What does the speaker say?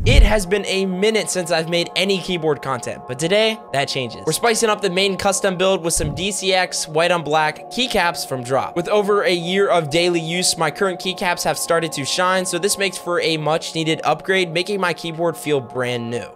It has been a minute since I've made any keyboard content, but today, that changes. We're spicing up the main custom build with some DCX white on black keycaps from Drop. With over a year of daily use, my current keycaps have started to shine, so this makes for a much needed upgrade, making my keyboard feel brand new.